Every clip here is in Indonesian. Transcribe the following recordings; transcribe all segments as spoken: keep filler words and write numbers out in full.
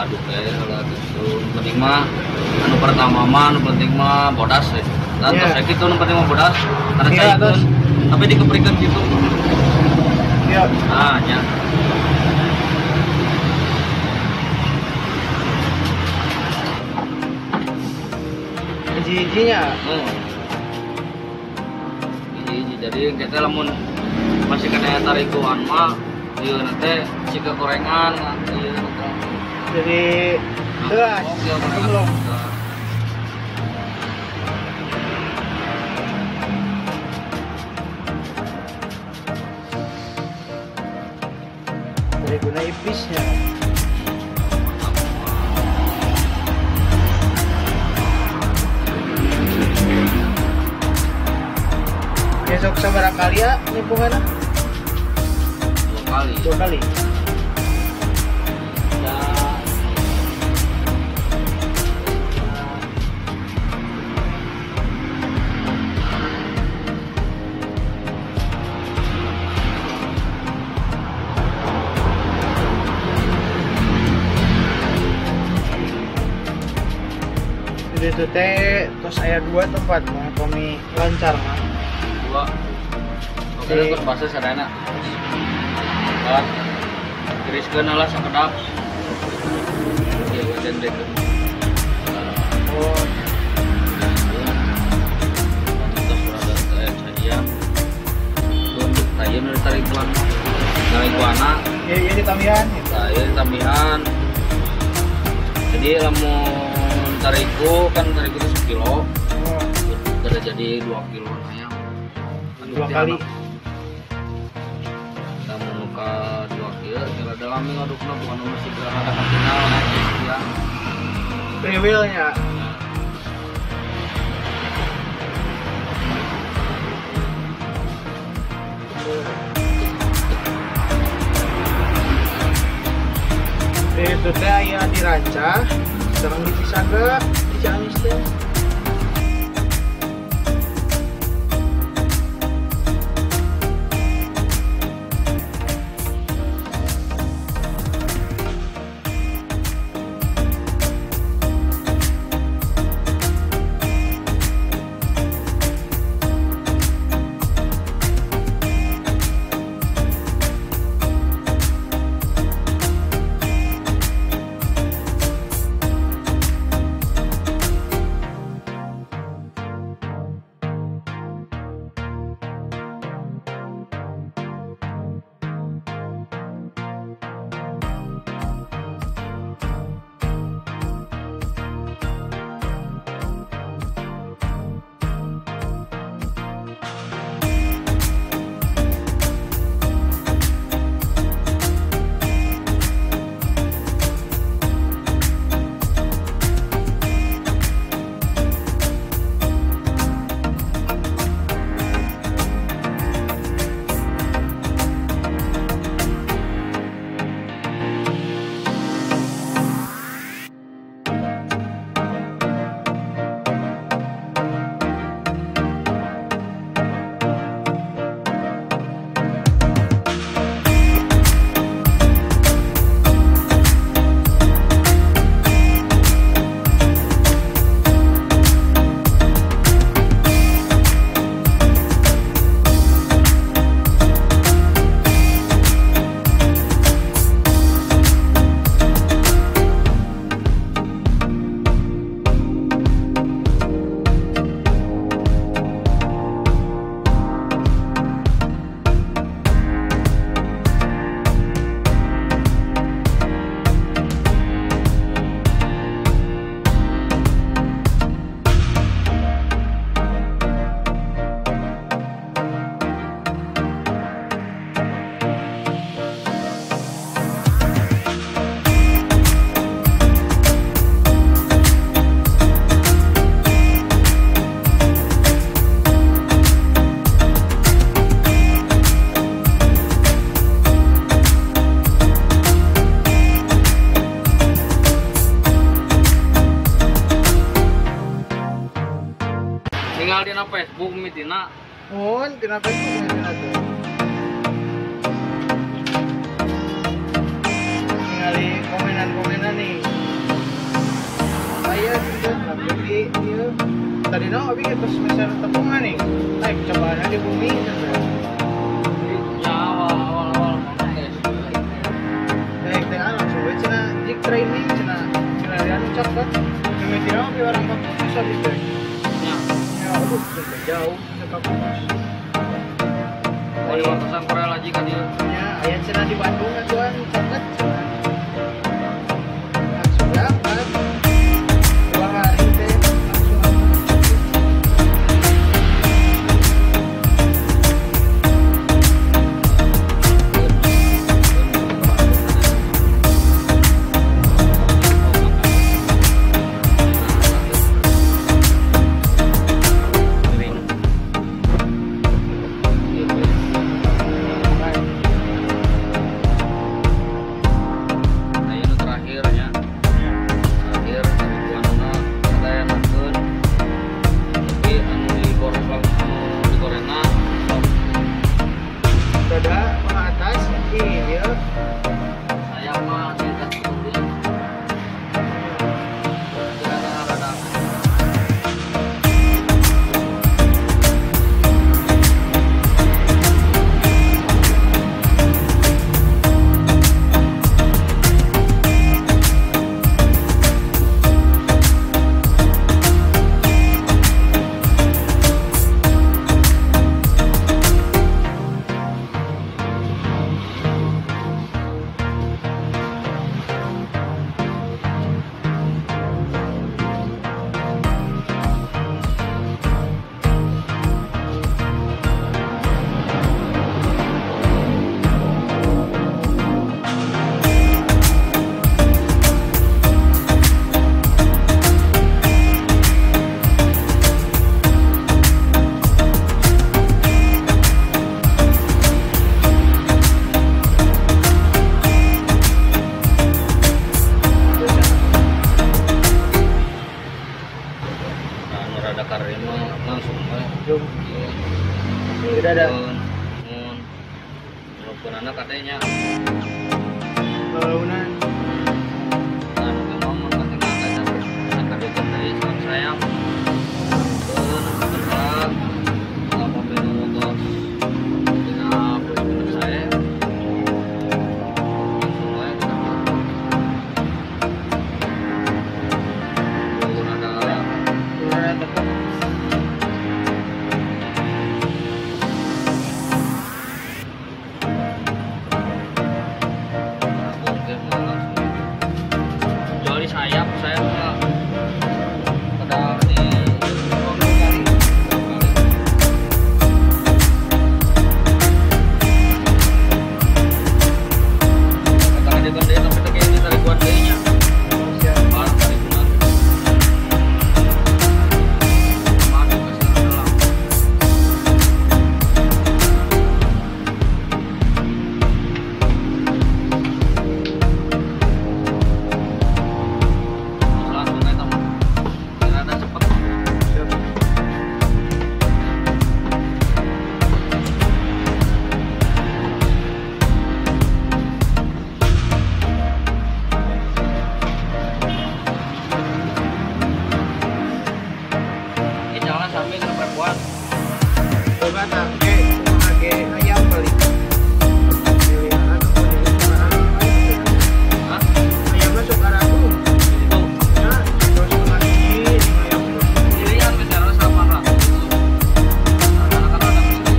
aduk teh kalau tuh penting mah anu pertama mah anu penting mah bodas ya. Dan Iya. terus gitu anu penting mah bodas. Karena Iya, cairkeun terus. tapi dikeprikeun gitu. Iya. Nah, nya. Hiji-hijinya. Hmm. Hiji jadi kita lamun masih kena tarikuan mah ieu nanti si kegorengan ieu nanti. Jadi gelas. Oh, iya, gorengan. Belum. Dari guna ipisnya. Besok sabar kali ya lingkungan Dua kali. dua kali. Ya. Jadi itu teh terus aya dua tempat mah kami lancar mah. Dua. Oke, Di- terus bahasa sadana. Kan. Tiriskeun lah sakedap. Ieu wajan deh. Oh, Terus berada saya saya. Tuh, tayun dari tarikuan. Tarikuana, iya iya di tambahan. saya tambahan. Jadi lamun tariku kan tariku itu sekilo. Oh, Udah jadi dua kilo ayam. dua kali. Kita menuka dua kilo, kira dalam minggu adukna bukan masih berada ke final ya. Free wheel-nya. Itu teh aya di Ranca, sekarang di Pisaga, di Ciamis teh. Tinggal di Facebook mitina. Mohon, kenapa itu tina tuh? Tinggali komenan-komenan nih. tadi no abi kita semester tepungan nih. Naik cobaan di bumi. Ya awal awal awal guys. Naik teh langsung we cenah jik training cenah cenah dia ucap kan. Kami tidak abi orang kampus bisa gitu. Ya. Ya aduh udah jauh ke kampus. Oh, di Wartesan Korea lagi kan dia. Ya, ayat cenah di Bandung atuan cepet. Langsung dapat. Dua hari teh langsung udah ada. Walaupun anak katanya Launan. anu ge momen katanya ada sakadeukun dari sareng sayap. Beun berat. Apa beda motor. Dina bener saya. Langsung wae kenapa. Beun ada Udah ada tetep. kecuali sayap saya nggak pedal di dua kali kata dia kan dia sampai kayak ini tarik buat nya parah tarik benar masuk ke sini dalam langsung kayak teman kira ada cepet ini jalan sambil kena perempuan Coba tak ke ke ayam kali. Pilihan aku di mana? hah? Ayam masuk arah tuh. itu Nah, terus lagi ayam terus. pilihan bicara sama ratus anak-anak ada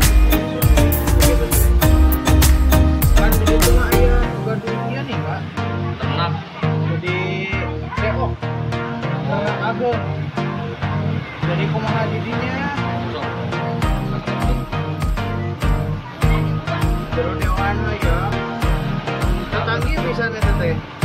Kan di situ mah ayam bukan dunia nih, Pak. ternak Jadi keok. Ternak ageng. Jadi kumaha didinya? sok Terus dewan ya. Tetanggi bisa nih teteh.